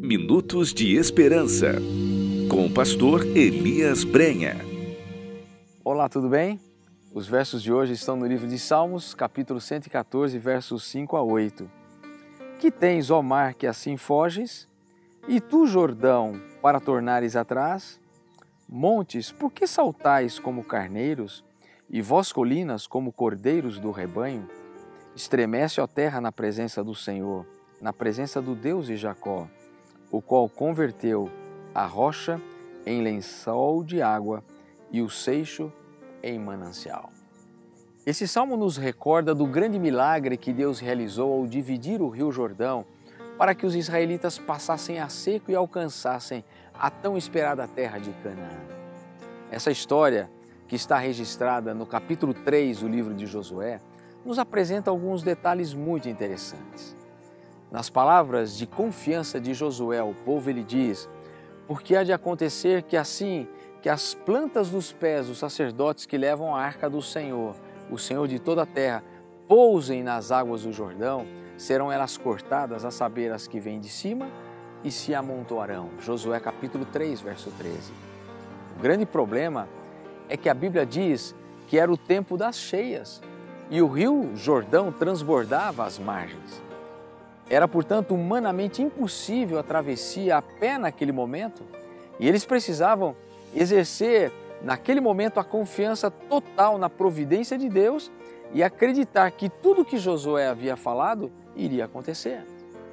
Minutos de Esperança, com o pastor Elias Brenha. Olá, tudo bem? Os versos de hoje estão no livro de Salmos, capítulo 114, versos 5 a 8. Que tens, ó mar, que assim foges? E tu, Jordão, para tornares atrás? Montes, por que saltais como carneiros? E vós, colinas, como cordeiros do rebanho? Estremece, ó terra, na presença do Senhor, na presença do Deus de Jacó, o qual converteu a rocha em lençol de água e o seixo em manancial. Esse salmo nos recorda do grande milagre que Deus realizou ao dividir o rio Jordão para que os israelitas passassem a seco e alcançassem a tão esperada terra de Canaã. Essa história, que está registrada no capítulo 3 do livro de Josué, nos apresenta alguns detalhes muito interessantes. Nas palavras de confiança de Josué ao povo, ele diz: porque há de acontecer que assim que as plantas dos pés dos sacerdotes que levam a arca do Senhor, o Senhor de toda a terra, pousem nas águas do Jordão, serão elas cortadas, a saber, as que vêm de cima, e se amontoarão. Josué capítulo 3, verso 13. O grande problema é que a Bíblia diz que era o tempo das cheias e o rio Jordão transbordava as margens. Era, portanto, humanamente impossível a travessia a pé naquele momento, e eles precisavam exercer naquele momento a confiança total na providência de Deus e acreditar que tudo que Josué havia falado iria acontecer.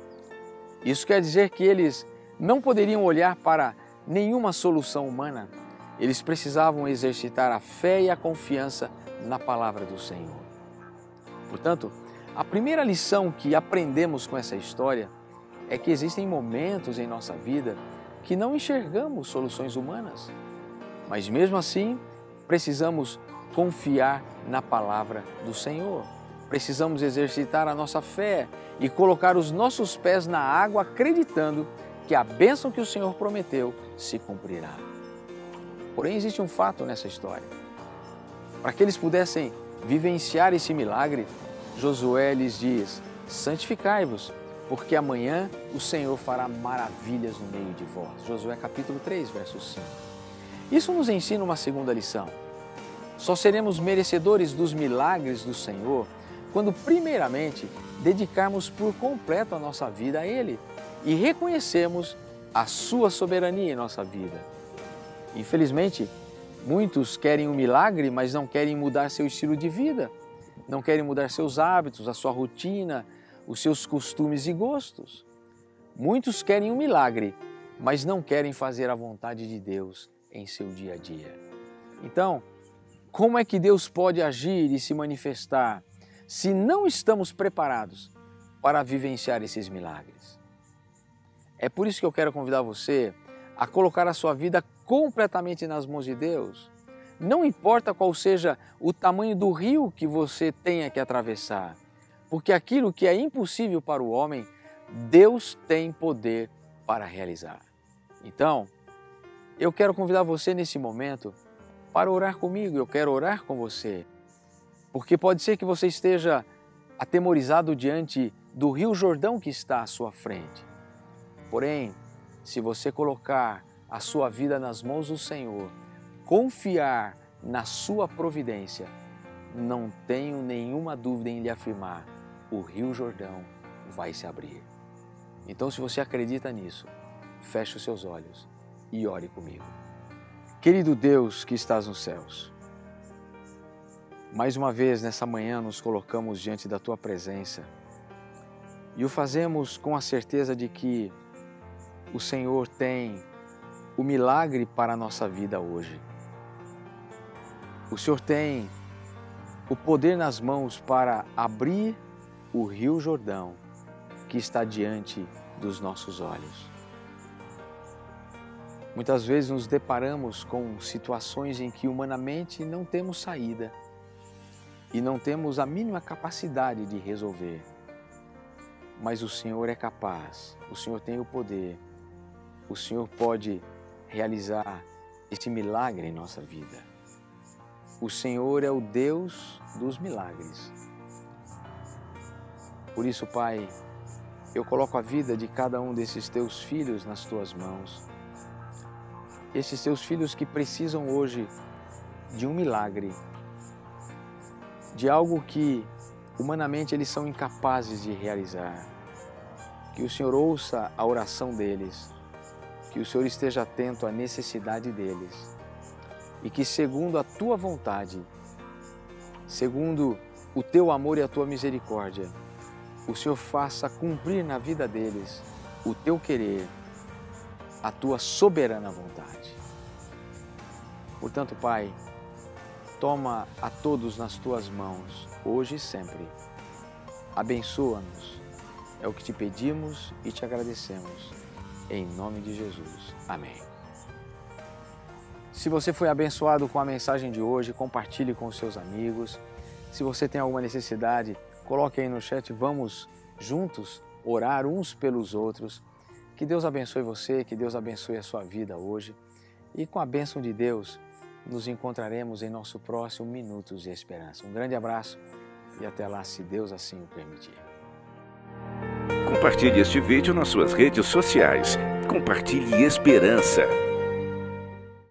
Isso quer dizer que eles não poderiam olhar para nenhuma solução humana. Eles precisavam exercitar a fé e a confiança na palavra do Senhor. Portanto, a primeira lição que aprendemos com essa história é que existem momentos em nossa vida que não enxergamos soluções humanas, mas mesmo assim precisamos confiar na palavra do Senhor. Precisamos exercitar a nossa fé e colocar os nossos pés na água, acreditando que a bênção que o Senhor prometeu se cumprirá. Porém, existe um fato nessa história. Para que eles pudessem vivenciar esse milagre, Josué lhes diz: santificai-vos, porque amanhã o Senhor fará maravilhas no meio de vós. Josué capítulo 3, verso 5. Isso nos ensina uma segunda lição. Só seremos merecedores dos milagres do Senhor quando, primeiramente, dedicarmos por completo a nossa vida a Ele e reconhecermos a sua soberania em nossa vida. Infelizmente, muitos querem um milagre, mas não querem mudar seu estilo de vida, não querem mudar seus hábitos, a sua rotina, os seus costumes e gostos. Muitos querem um milagre, mas não querem fazer a vontade de Deus em seu dia a dia. Então, como é que Deus pode agir e se manifestar se não estamos preparados para vivenciar esses milagres? É por isso que eu quero convidar você a colocar a sua vida completamente nas mãos de Deus. Não importa qual seja o tamanho do rio que você tenha que atravessar, porque aquilo que é impossível para o homem, Deus tem poder para realizar. Então, eu quero convidar você nesse momento para orar comigo, eu quero orar com você, porque pode ser que você esteja atemorizado diante do rio Jordão que está à sua frente. Porém, se você colocar a sua vida nas mãos do Senhor, confiar na sua providência, não tenho nenhuma dúvida em lhe afirmar, o rio Jordão vai se abrir. Então, se você acredita nisso, feche os seus olhos e ore comigo. Querido Deus que estás nos céus, mais uma vez nessa manhã nos colocamos diante da Tua presença e o fazemos com a certeza de que o Senhor tem o milagre para a nossa vida hoje. O Senhor tem o poder nas mãos para abrir o rio Jordão que está diante dos nossos olhos. Muitas vezes nos deparamos com situações em que humanamente não temos saída e não temos a mínima capacidade de resolver. Mas o Senhor é capaz, o Senhor tem o poder, o Senhor pode realizar esse milagre em nossa vida. O Senhor é o Deus dos milagres. Por isso, Pai, eu coloco a vida de cada um desses teus filhos nas tuas mãos. Esses teus filhos que precisam hoje de um milagre, de algo que humanamente eles são incapazes de realizar. Que o Senhor ouça a oração deles, que o Senhor esteja atento à necessidade deles e que, segundo a tua vontade, segundo o teu amor e a tua misericórdia, o Senhor faça cumprir na vida deles o teu querer, a tua soberana vontade. Portanto, Pai, toma a todos nas tuas mãos, hoje e sempre. Abençoa-nos. É o que te pedimos e te agradecemos. Em nome de Jesus. Amém. Se você foi abençoado com a mensagem de hoje, compartilhe com os seus amigos. Se você tem alguma necessidade, coloque aí no chat. Vamos juntos orar uns pelos outros. Que Deus abençoe você, que Deus abençoe a sua vida hoje. E com a bênção de Deus, nos encontraremos em nosso próximo Minutos de Esperança. Um grande abraço e até lá, se Deus assim o permitir. Compartilhe este vídeo nas suas redes sociais. Compartilhe esperança.